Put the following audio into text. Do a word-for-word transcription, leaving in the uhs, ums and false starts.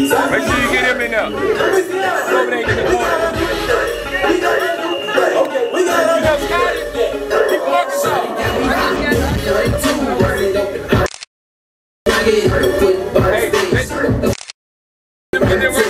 Make sure you get him in there. Go over there and get the corner. Okay, we got you know, Scotty. Keep walking on. Hey, let's get them